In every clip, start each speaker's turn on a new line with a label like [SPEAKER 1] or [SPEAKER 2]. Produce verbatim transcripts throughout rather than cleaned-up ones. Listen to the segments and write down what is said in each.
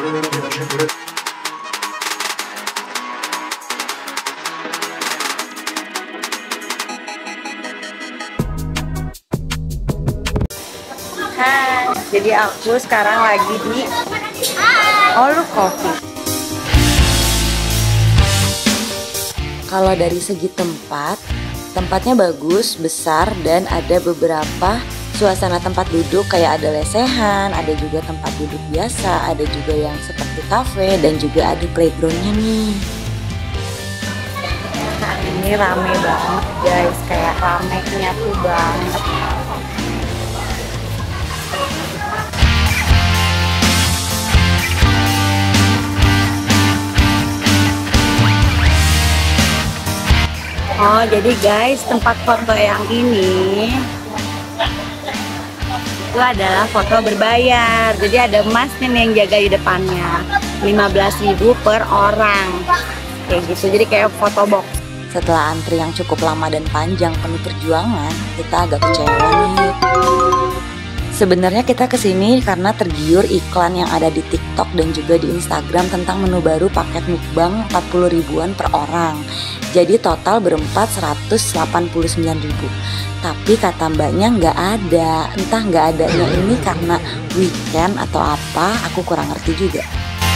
[SPEAKER 1] Hai, jadi aku sekarang lagi di Olu Coffee.
[SPEAKER 2] Kalau dari segi tempat, tempatnya bagus, besar, dan ada beberapa suasana tempat duduk kayak ada lesehan, ada juga tempat duduk biasa, ada juga yang seperti cafe, dan juga ada playgroundnya nih.
[SPEAKER 1] Saat ini rame banget guys, kayak ramenya tuh banget. Oh, jadi guys, tempat foto yang ini itu adalah foto berbayar. Jadi ada masnya nih yang jaga di depannya. lima belas ribu per orang. Kayak gitu. Jadi kayak foto box.
[SPEAKER 2] Setelah antri yang cukup lama dan panjang penuh perjuangan, kita agak kecewa nih. Sebenarnya kita kesini karena tergiur iklan yang ada di TikTok dan juga di Instagram tentang menu baru paket mukbang empat puluh ribuan per orang. Jadi total berempat seratus delapan puluh sembilan ribu. Tapi kata mbaknya nggak ada. Entah nggak adanya ini karena weekend atau apa, aku kurang ngerti juga.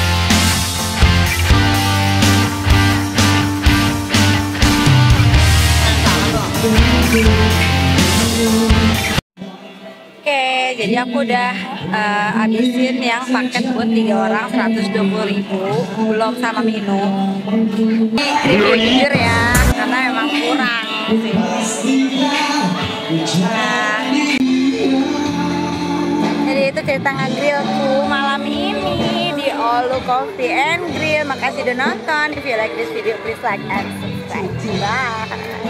[SPEAKER 1] Oke, jadi aku udah uh, habisin yang paket buat tiga orang seratus dua puluh ribu, belum sama minum. Ini jujur ya, karena memang kurang sih. Nah, jadi itu cerita nge-grillku malam ini di Olu Coffee and Grill. Makasih udah nonton. If you like this video, please like and subscribe. Bye.